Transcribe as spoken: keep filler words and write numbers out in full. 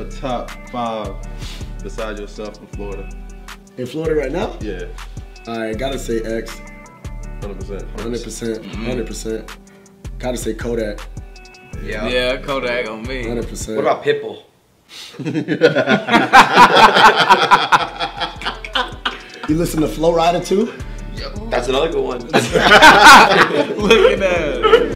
your top five besides yourself in Florida? In Florida right now? Yeah. I gotta say X. one hundred percent. one hundred percent. one hundred percent. Gotta say Kodak. Yeah. Yeah, Kodak on me. one hundred percent. What about Pitbull? You listen to Flo Rida too? That's another good one. Look at that.